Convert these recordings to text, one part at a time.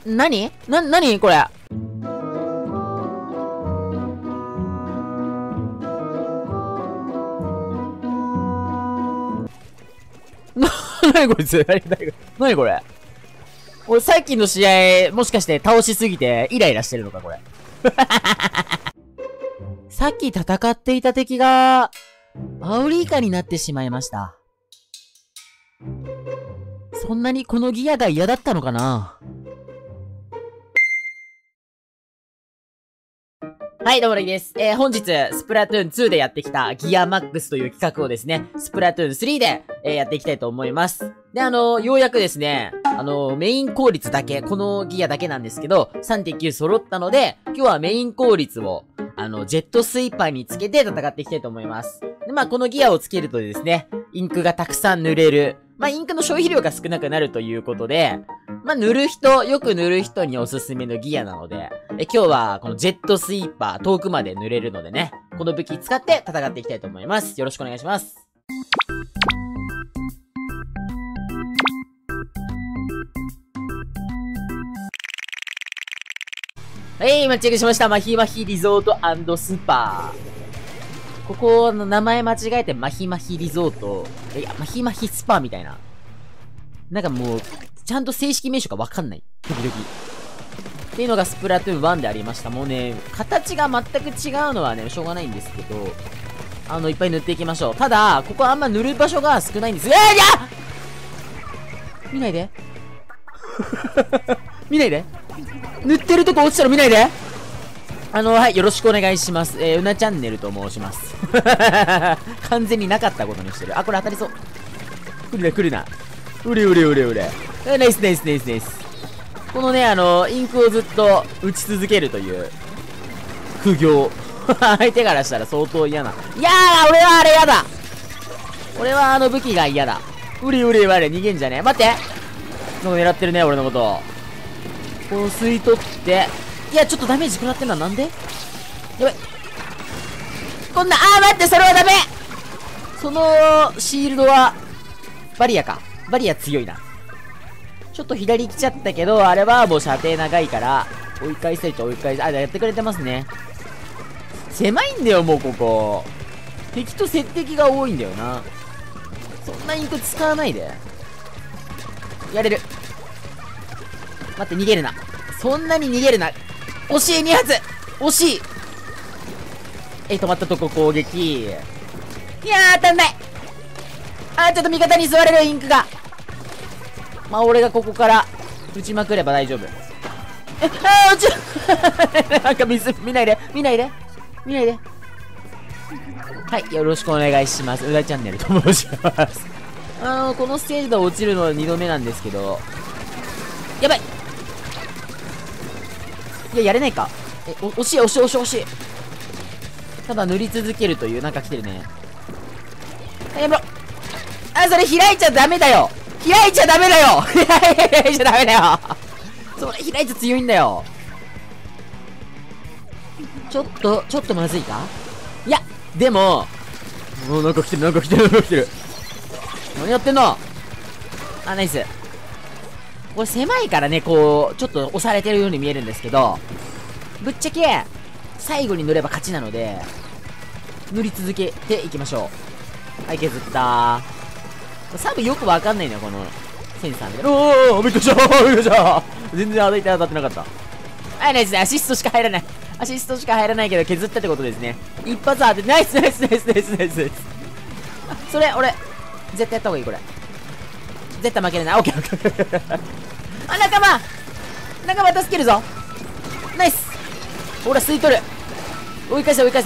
なにこれ。なにこいつなにこれ。俺さっきの試合、もしかして倒しすぎてイライラしてるのかこれ。さっき戦っていた敵が、アオリイカになってしまいました。そんなにこのギアが嫌だったのかな。はい、どうもレイです。本日、スプラトゥーン2でやってきたギアマックスという企画をですね、スプラトゥーン3で、やっていきたいと思います。で、ようやくですね、メイン効率だけ、このギアだけなんですけど、3.9 揃ったので、今日はメイン効率を、ジェットスイーパーにつけて戦っていきたいと思います。で、まあ、このギアをつけるとですね、インクがたくさん塗れる。まあ、インクの消費量が少なくなるということで、まあ、よく塗る人におすすめのギアなので、今日はこのジェットスイーパー遠くまで塗れるのでね、この武器使って戦っていきたいと思います。よろしくお願いします。はい、今チェックしました。マヒマヒリゾート&スパー。ここの名前間違えてマヒマヒリゾート、マヒマヒスパみたいな。なんかもう、ちゃんと正式名称がわかんない。時々。っていうのがスプラトゥーン1でありました。もうね、形が全く違うのはね、しょうがないんですけど、いっぱい塗っていきましょう。ただ、ここあんま塗る場所が少ないんです。いや見ないで。見ないで。塗ってるとこ落ちたら見ないで。はい、よろしくお願いします。うなチャンネルと申します。完全になかったことにしてる。あ、これ当たりそう。来るな。うれ。ナイス。このね、インクをずっと打ち続けるという、苦行。相手からしたら相当嫌な。いやー、俺はあれ嫌だ。俺は武器が嫌だ。うれ、逃げんじゃねえ。待って。なんか狙ってるね、俺のこと。この吸い取って、いや、ちょっとダメージ食らってるのはなんでやばい。こんな、待って、それはダメ。その、シールドは、バリアか。バリア強いな。ちょっと左来ちゃったけど、あれはもう射程長いから、追い返せると追い返せ、やってくれてますね。狭いんだよ、もうここ。敵と接敵が多いんだよな。そんなインク使わないで。やれる。待って、逃げるな。そんなに逃げるな。惜しい、2発惜しい。止まったとこ攻撃。いやー、当たんない。ちょっと味方に座れるインクが。まあ、俺がここから撃ちまくれば大丈夫。なんか見ないで。はい、よろしくお願いします。うだチャンネルと申します。このステージで落ちるのは2度目なんですけど、やばい。いや、やれないか。惜しい。ただ塗り続けるという、なんか来てるね。やめろ。それ開いちゃダメだよ。開いちゃダメだよ。それ開いちゃ強いんだよ。ちょっとまずいか。いや、でも、なんか来てる。何やってんの。ナイス。これ狭いからね、こう、ちょっと押されてるように見えるんですけど、ぶっちゃけ、最後に塗れば勝ちなので、塗り続けていきましょう。はい、削ったー。サブよくわかんないのよ、この、センサーみたいな。おー、びっくりした全然当たってなかった。はい、ナイスね。アシストしか入らないけど、削ったってことですね。一発当てて、ナイス。それ、俺、絶対やった方がいい、これ。絶対負けれない。オッケー。仲間助けるぞ。ナイス。ほら、吸い取る。追い返せ。違う。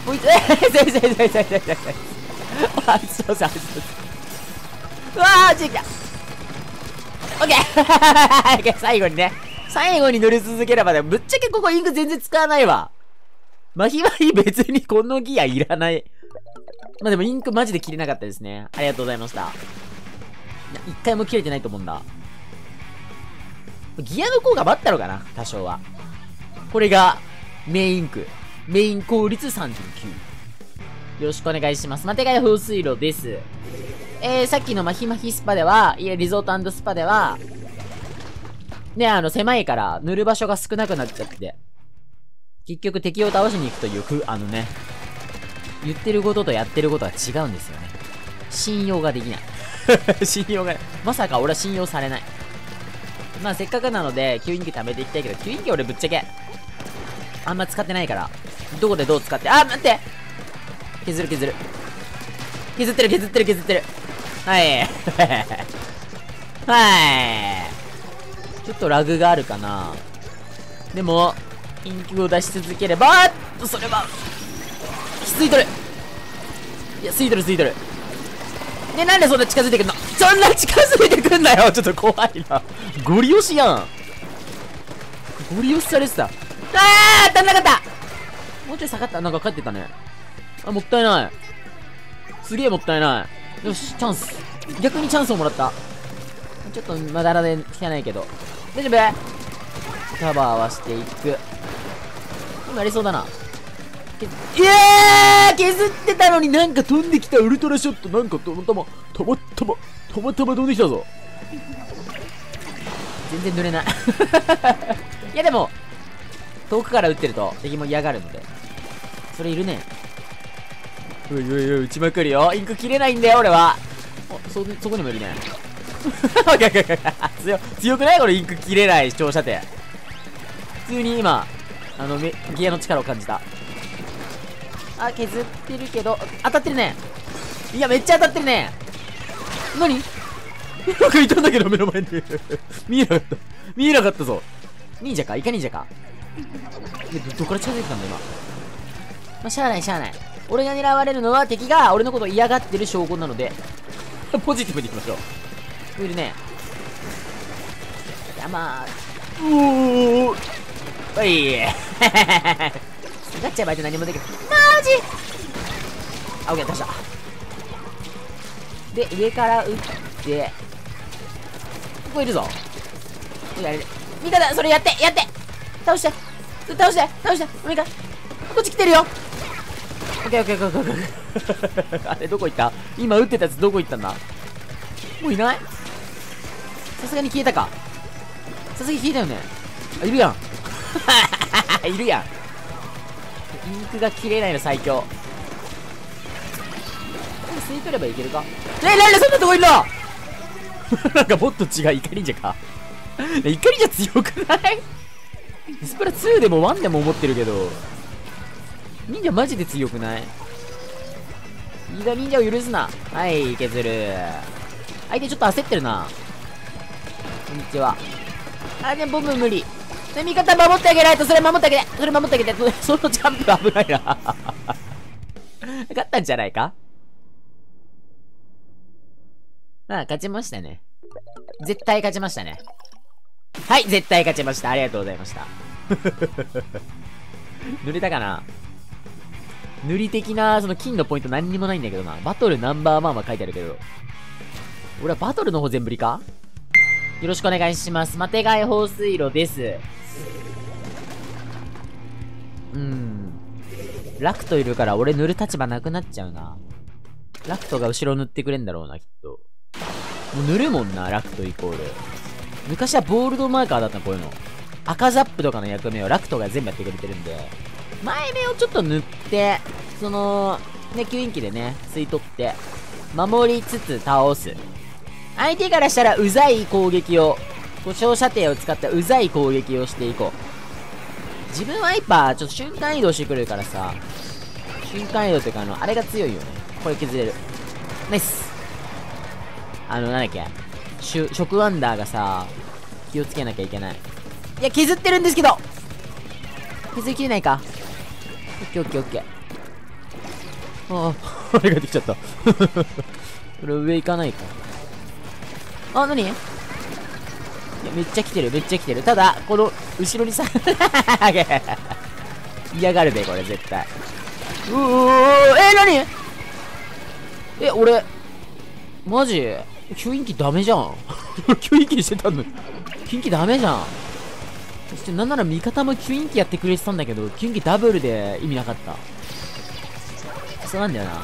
うわー、ちいきた。オッケー。最後に塗り続ければね、ぶっちゃけここインク全然使わないわ。マヒ別にこのギアいらない。まあでもインクマジで切れなかったですね。ありがとうございました。一回も切れてないと思うんだ。ギアの効果もあったのかな、多少は。これが、メイン効率 3.9。よろしくお願いします。マテガイ放水路です。さっきのマヒスパでは、リゾート&スパでは、 ね、狭いから、塗る場所が少なくなっちゃって。結局敵を倒しに行くという言ってることとやってることは違うんですよね。信用ができない。信用がない。まさか俺は信用されない。まあせっかくなので、吸引器貯めていきたいけど、吸引器俺ぶっちゃけ、あんま使ってないから、どこでどう使って、あ、待って、削る。削ってる。はい。はい。ちょっとラグがあるかな。でも、インクを出し続ければ、それは、吸い取る。いや、吸い取る。ね、なんでそんな近づいてくんの？そんな近づいてくんなよ。ちょっと怖いな。ゴリ押しやん。ゴリ押しされてた。当たんなかった。もうちょい下がった。なんか帰ってたね。あ、もったいない。すげえもったいない。よし、チャンス。逆にチャンスをもらった。ちょっとまだらで汚いけど。大丈夫？カバーはしていく。なりそうだな。削ってたのになんか飛んできたウルトラショット。なんかたまたま飛んできたぞ。全然濡れない。いやでも、遠くから撃ってると敵も嫌がるので。それいるね。おい、撃ちまくるよ。インク切れないんだよ、俺は。そこにもいるね。強くないこれインク切れない長射程。普通に今、ギアの力を感じた。あ、削ってるけど、当たってるね。いや、めっちゃ当たってるね。何？なんかいたんだけど、目の前に。見えなかったぞ。忍者か？イカ忍者か？どっから近づいてたんだ、今。まあ、しゃあない。俺が狙われるのは敵が俺のことを嫌がってる証拠なので、ポジティブにいきましょう。いるね。いや、まあ、おい。ガッチャバイト何もできない。マジ。あ、オッケー、倒した。で、上から撃って、ここいるぞ。味方、それやって倒してお願い。こっち来てるよ。オッケー。あれ、どこ行った？今撃ってたやつどこ行ったんだ？もういない？さすがに消えたか。さすがに消えたよね。あ、いるやん。いるやん。インクが切れないの最強。吸い取ればいけるか？なんでそんなとこいるの？なんかもっと違う。イカ忍者か。イカ忍者強くない？スプラ2でも1でも思ってるけど、忍者マジで強くない？イカ忍者を許すな。はい、削る。相手ちょっと焦ってるな。こんにちは。あ、ね、ボム無理。で、味方守ってあげないと。それ守ってあげて。そのジャンプ危ないな。勝ったんじゃないか？ああ、勝ちましたね。絶対勝ちましたね。はい、絶対勝ちました。ありがとうございました。塗れたかな？塗り的な、その金のポイント何にもないんだけどな。バトルナンバー1は書いてあるけど。俺はバトルの方全振りか？よろしくお願いします。マテガイ放水路です。ラクトいるから俺塗る立場なくなっちゃうな。ラクトが後ろ塗ってくれんだろうな、きっと。もう塗るもんな、ラクトイコール。昔はボールドマーカーだったの、こういうの。赤ザップとかの役目をラクトが全部やってくれてるんで、前目をちょっと塗って、その、ね、吸引器でね、吸い取って、守りつつ倒す。相手からしたらうざい攻撃を、小射程を使ったうざい攻撃をしていこう。自分はやっぱ、ちょっと瞬間移動してくるからさ、瞬間移動っていうかあれが強いよね。これ削れる。ナイス。なんだっけ。食ワンダーがさ、気をつけなきゃいけない。いや、削ってるんですけど削りきれないか。オッケー。ああ、あれができちゃった。これ上行かないか。あ、なに？いや、めっちゃ来てる。ただ、この、後ろにさ、嫌がるべ、これ、絶対。なに？俺、マジ吸引器ダメじゃん。吸引器してたの。吸引器ダメじゃん。そしてなんなら味方も吸引器やってくれてたんだけど、吸引器ダブルで意味なかった。そうなんだよな。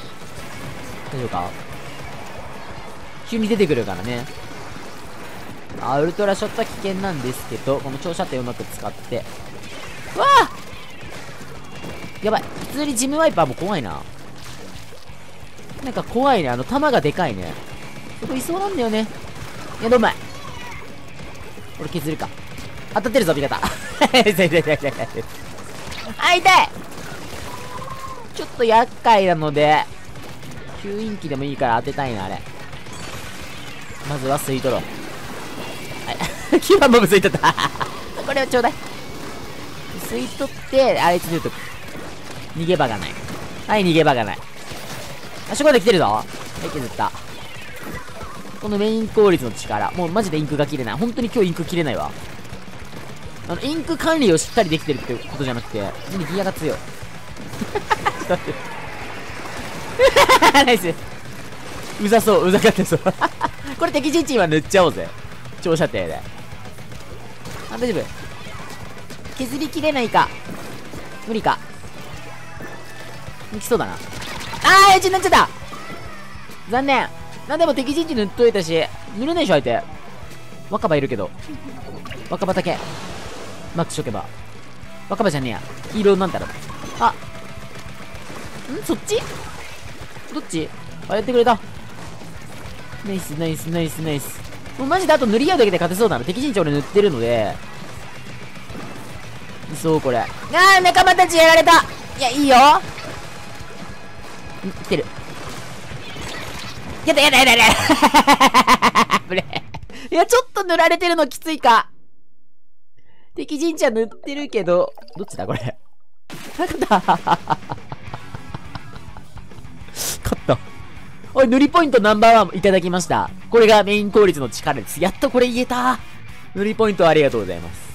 大丈夫か？急に出てくるからね。 ウルトラショットは危険なんですけど、この長射程をうまく使って。うわあやばい。普通にジムワイパーも怖いな。なんか怖いね。弾がでかいね。そこいそうなんだよね。いや、どうまい。俺削るか。当たってるぞ、味方。あ、痛い。ちょっと厄介なので、吸引機でもいいから当てたいな、あれ。まずは吸い取ろう。はい。9番ボブ吸い取った。これをちょうだい。吸い取って、あいつでとく。逃げ場がない。はい、逃げ場がない。あ、そこまで来てるぞ。はい、削った。このメイン効率の力。もうマジでインクが切れない。本当に今日インク切れないわ。インク管理をしっかりできてるってことじゃなくて、普通にギアが強い。ちょっと待って。ナイス。うざそう、うざかったそう。これ敵陣地は塗っちゃおうぜ。長射程で。あ、大丈夫。削りきれないか。無理か。いきそうだな。あー、エッジになっちゃった。残念。なんでも敵陣地塗っといたし、塗れないでしょ、相手。若葉いるけど。若葉だけ。マックしとけば。若葉じゃねえや。黄色なんだろう。あ。そっちどっちあ、やってくれた。ナイス、ナイス、ナイス、ナイス。もうマジであと塗り合うだけで勝てそうなの。敵陣地俺塗ってるので。いそう、これ。あー、仲間たちやられた。いや、いいよ。来てる。やだやだやだやだブレいや、ちょっと塗られてるのきついか。敵陣地は塗ってるけど、どっちだこれ。勝った。勝った。おい、塗りポイントナンバー1いただきました。これがメイン効率の力です。やっとこれ言えた。塗りポイントありがとうございます。